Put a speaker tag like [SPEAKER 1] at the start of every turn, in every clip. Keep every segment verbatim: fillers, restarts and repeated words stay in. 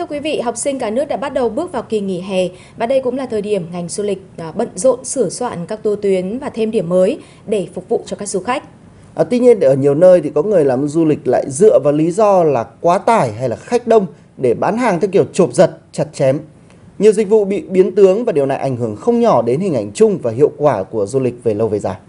[SPEAKER 1] quý vị, học sinh cả nước đã bắt đầu bước vào kỳ nghỉ hè và đây cũng là thời điểm ngành du lịch bận rộn sửa soạn các tour tuyến và thêm điểm mới để phục vụ cho các du khách.
[SPEAKER 2] À, tuy nhiên ở nhiều nơi thì có người làm du lịch lại dựa vào lý do là quá tải hay là khách đông để bán hàng theo kiểu chộp giật, chặt chém. Nhiều dịch vụ bị biến tướng và điều này ảnh hưởng không nhỏ đến hình ảnh chung và hiệu quả của du lịch về lâu về dài.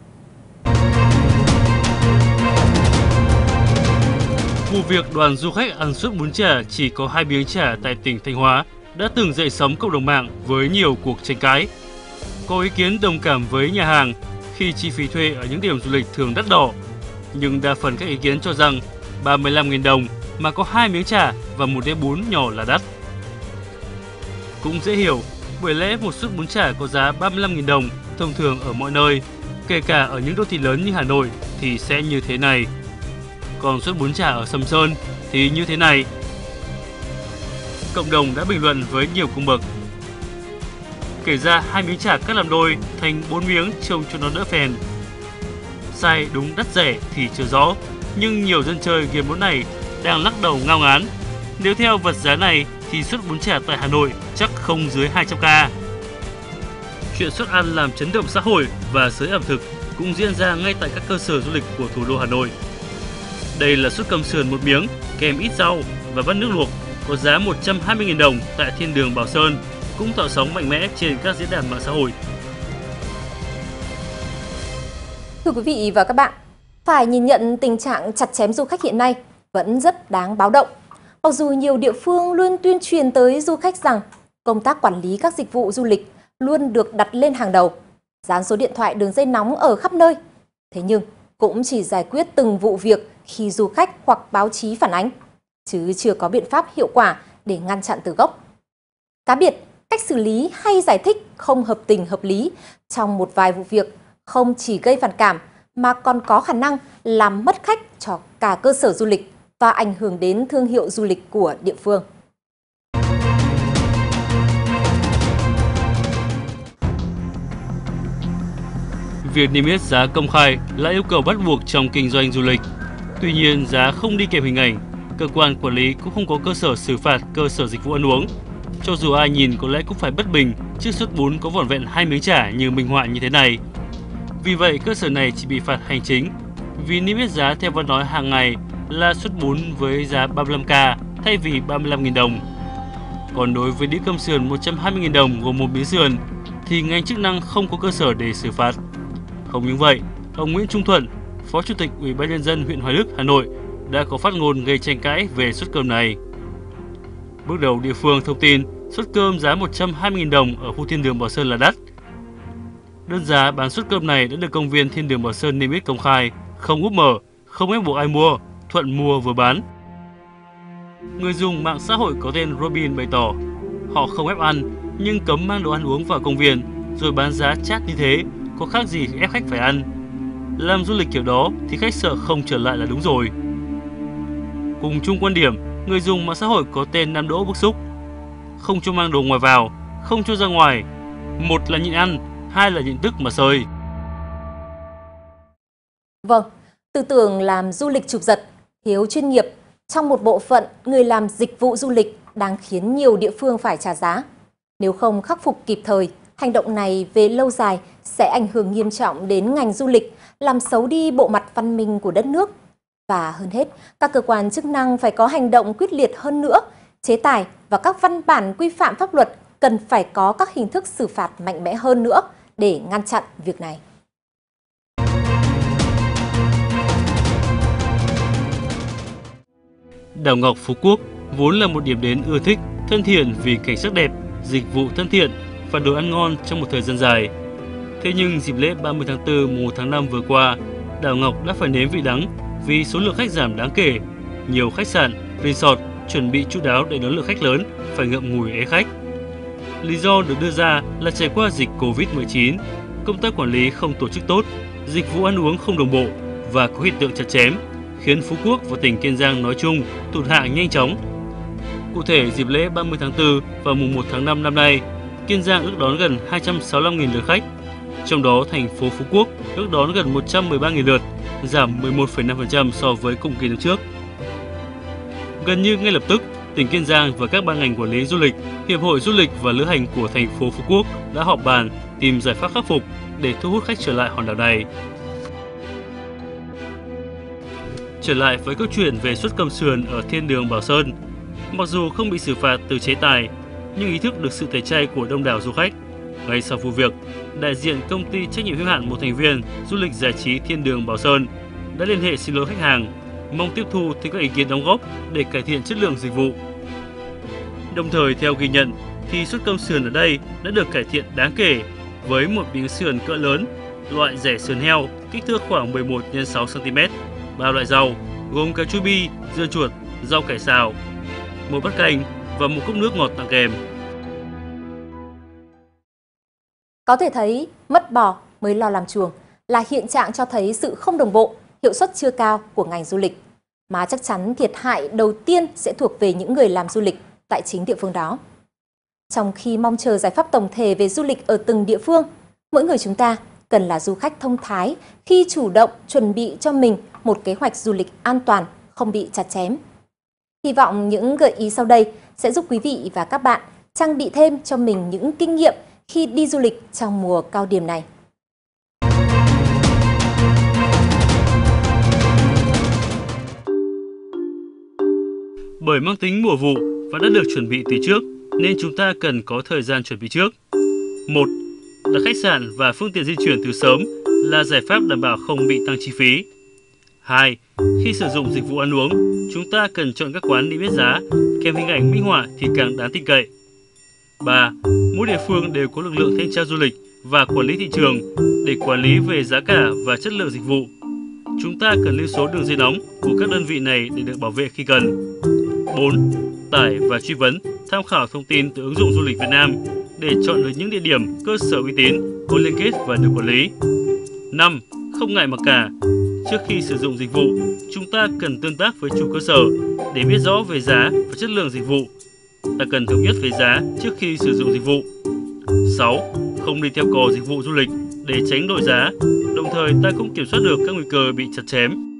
[SPEAKER 3] Vụ việc đoàn du khách ăn suất bún chả chỉ có hai miếng chả tại tỉnh Thanh Hóa đã từng dậy sóng cộng đồng mạng với nhiều cuộc tranh cãi. Có ý kiến đồng cảm với nhà hàng khi chi phí thuê ở những điểm du lịch thường đắt đỏ, nhưng đa phần các ý kiến cho rằng ba mươi lăm nghìn đồng mà có hai miếng chả và một đĩa bún nhỏ là đắt. Cũng dễ hiểu, bởi lẽ một suất bún chả có giá ba mươi lăm nghìn đồng thông thường ở mọi nơi, kể cả ở những đô thị lớn như Hà Nội thì sẽ như thế này. Còn suất bún chả ở Sầm Sơn thì như thế này. Cộng đồng đã bình luận với nhiều cung bậc. Kể ra hai miếng chả cắt làm đôi thành bốn miếng trông cho nó đỡ phèn. Sai đúng đắt rẻ thì chưa rõ, nhưng nhiều dân chơi game món này đang lắc đầu ngao ngán. Nếu theo vật giá này thì suất bún chả tại Hà Nội chắc không dưới hai trăm k. Chuyện suất ăn làm chấn động xã hội và giới ẩm thực cũng diễn ra ngay tại các cơ sở du lịch của thủ đô Hà Nội. Đây là suất cơm sườn một miếng kèm ít rau và bát nước luộc có giá một trăm hai mươi nghìn đồng tại Thiên Đường Bảo Sơn, cũng tạo sóng mạnh mẽ trên các diễn đàn mạng xã hội.
[SPEAKER 4] Thưa quý vị và các bạn, phải nhìn nhận tình trạng chặt chém du khách hiện nay vẫn rất đáng báo động. Mặc dù nhiều địa phương luôn tuyên truyền tới du khách rằng công tác quản lý các dịch vụ du lịch luôn được đặt lên hàng đầu, dán số điện thoại đường dây nóng ở khắp nơi. Thế nhưng cũng chỉ giải quyết từng vụ việc khi du khách hoặc báo chí phản ánh, chứ chưa có biện pháp hiệu quả để ngăn chặn từ gốc. Cá biệt, cách xử lý hay giải thích không hợp tình hợp lý trong một vài vụ việc không chỉ gây phản cảm mà còn có khả năng làm mất khách cho cả cơ sở du lịch và ảnh hưởng đến thương hiệu du lịch của địa phương.
[SPEAKER 3] Việc niêm yết giá công khai là yêu cầu bắt buộc trong kinh doanh du lịch. Tuy nhiên, giá không đi kèm hình ảnh, cơ quan quản lý cũng không có cơ sở xử phạt cơ sở dịch vụ ăn uống. Cho dù ai nhìn có lẽ cũng phải bất bình trước suất bún có vỏn vẹn hai miếng chả như minh họa như thế này. Vì vậy, cơ sở này chỉ bị phạt hành chính vì niêm yết giá theo văn nói hàng ngày là suất bún với giá ba mươi lăm k thay vì ba mươi lăm nghìn đồng. Còn đối với đĩa cơm sườn một trăm hai mươi nghìn đồng gồm một miếng sườn thì ngành chức năng không có cơ sở để xử phạt. Không những vậy, ông Nguyễn Trung Thuận, Phó Chủ tịch Ủy ban Nhân dân huyện Hoài Đức, Hà Nội đã có phát ngôn gây tranh cãi về suất cơm này. Bước đầu địa phương thông tin suất cơm giá một trăm hai mươi nghìn đồng ở khu Thiên Đường Bảo Sơn là đắt. Đơn giá bán suất cơm này đã được công viên Thiên Đường Bảo Sơn niêm yết công khai, không úp mở, không ép buộc ai mua, thuận mua vừa bán. Người dùng mạng xã hội có tên Robin bày tỏ, họ không ép ăn nhưng cấm mang đồ ăn uống vào công viên rồi bán giá chát như thế, có khác gì ép khách phải ăn. Làm du lịch kiểu đó thì khách sợ không trở lại là đúng rồi. Cùng chung quan điểm, người dùng mạng xã hội có tên Nam Đỗ bức xúc. Không cho mang đồ ngoài vào, không cho ra ngoài. Một là nhịn ăn, hai là nhịn tức mà sơi.
[SPEAKER 4] Vâng, tư tưởng làm du lịch chụp giật, thiếu chuyên nghiệp trong một bộ phận người làm dịch vụ du lịch đang khiến nhiều địa phương phải trả giá. Nếu không khắc phục kịp thời, hành động này về lâu dài sẽ ảnh hưởng nghiêm trọng đến ngành du lịch, làm xấu đi bộ mặt văn minh của đất nước. Và hơn hết, các cơ quan chức năng phải có hành động quyết liệt hơn nữa, chế tài và các văn bản quy phạm pháp luật cần phải có các hình thức xử phạt mạnh mẽ hơn nữa để ngăn chặn việc này.
[SPEAKER 3] Đảo Ngọc Phú Quốc vốn là một điểm đến ưa thích, thân thiện vì cảnh sắc đẹp, dịch vụ thân thiện và đồ ăn ngon trong một thời gian dài. Thế nhưng dịp lễ ba mươi tháng tư mùng một tháng năm vừa qua, Đảo Ngọc đã phải nếm vị đắng vì số lượng khách giảm đáng kể. Nhiều khách sạn, resort chuẩn bị chu đáo để đón lượng khách lớn phải ngậm ngùi ế khách. Lý do được đưa ra là trải qua dịch Covid mười chín, công tác quản lý không tổ chức tốt, dịch vụ ăn uống không đồng bộ và có hiện tượng chặt chém, khiến Phú Quốc và tỉnh Kiên Giang nói chung tụt hạng nhanh chóng. Cụ thể, dịp lễ ba mươi tháng tư và mùng một tháng năm năm nay, Kiên Giang ước đón gần hai trăm sáu mươi lăm nghìn lượt khách. Trong đó, thành phố Phú Quốc ước đón gần một trăm mười ba nghìn lượt, giảm mười một phẩy năm phần trăm so với cùng kỳ năm trước. Gần như ngay lập tức, tỉnh Kiên Giang và các ban ngành quản lý du lịch, Hiệp hội Du lịch và Lữ hành của thành phố Phú Quốc đã họp bàn tìm giải pháp khắc phục để thu hút khách trở lại hòn đảo này. Trở lại với câu chuyện về suất cơm sườn ở thiên đường Bảo Sơn, mặc dù không bị xử phạt từ chế tài, nhưng ý thức được sự tẩy chay của đông đảo du khách. Ngay sau vụ việc, đại diện công ty trách nhiệm hữu hạn một thành viên du lịch giải trí Thiên Đường Bảo Sơn đã liên hệ xin lỗi khách hàng, mong tiếp thu thêm các ý kiến đóng góp để cải thiện chất lượng dịch vụ. Đồng thời theo ghi nhận thì suất cơm sườn ở đây đã được cải thiện đáng kể với một miếng sườn cỡ lớn, loại rẻ sườn heo kích thước khoảng mười một nhân sáu xăng ti mét, ba loại rau gồm cà chua bi, dưa chuột, rau cải xào, một bát canh và một cốc nước ngọt tặng kèm.
[SPEAKER 4] Có thể thấy, mất bò mới lo làm chuồng là hiện trạng cho thấy sự không đồng bộ, hiệu suất chưa cao của ngành du lịch, mà chắc chắn thiệt hại đầu tiên sẽ thuộc về những người làm du lịch tại chính địa phương đó. Trong khi mong chờ giải pháp tổng thể về du lịch ở từng địa phương, mỗi người chúng ta cần là du khách thông thái khi chủ động chuẩn bị cho mình một kế hoạch du lịch an toàn, không bị chặt chém. Hy vọng những gợi ý sau đây sẽ giúp quý vị và các bạn trang bị thêm cho mình những kinh nghiệm khi đi du lịch trong mùa cao điểm này.
[SPEAKER 3] Bởi mang tính mùa vụ và đã được chuẩn bị từ trước, nên chúng ta cần có thời gian chuẩn bị trước. Một, đặt khách sạn và phương tiện di chuyển từ sớm là giải pháp đảm bảo không bị tăng chi phí. Hai, khi sử dụng dịch vụ ăn uống, chúng ta cần chọn các quán niêm yết giá kèm hình ảnh minh họa thì càng đáng tin cậy. Ba, mỗi địa phương đều có lực lượng thanh tra du lịch và quản lý thị trường để quản lý về giá cả và chất lượng dịch vụ. Chúng ta cần lưu số đường dây nóng của các đơn vị này để được bảo vệ khi cần. Bốn, tải và truy vấn, tham khảo thông tin từ ứng dụng du lịch Việt Nam để chọn được những địa điểm, cơ sở uy tín, có liên kết và được quản lý. Năm, không ngại mặc cả. Trước khi sử dụng dịch vụ, chúng ta cần tương tác với chủ cơ sở để biết rõ về giá và chất lượng dịch vụ. Ta cần thống nhất về giá trước khi sử dụng dịch vụ. Sáu, không đi theo cò dịch vụ du lịch để tránh đổi giá, đồng thời ta cũng kiểm soát được các nguy cơ bị chặt chém.